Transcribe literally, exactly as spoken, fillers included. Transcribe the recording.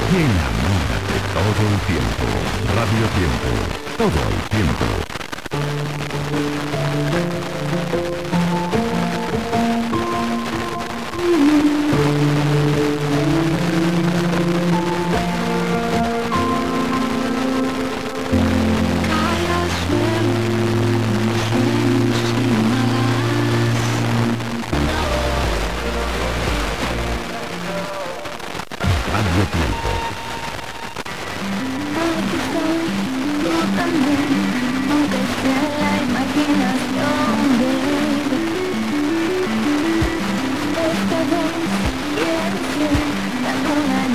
Enamórate todo el tiempo. Radio Tiempo. Todo el tiempo. Radio Tiempo. Tú también, aunque sea la imaginación, baby. Esta vez quiero ser la luna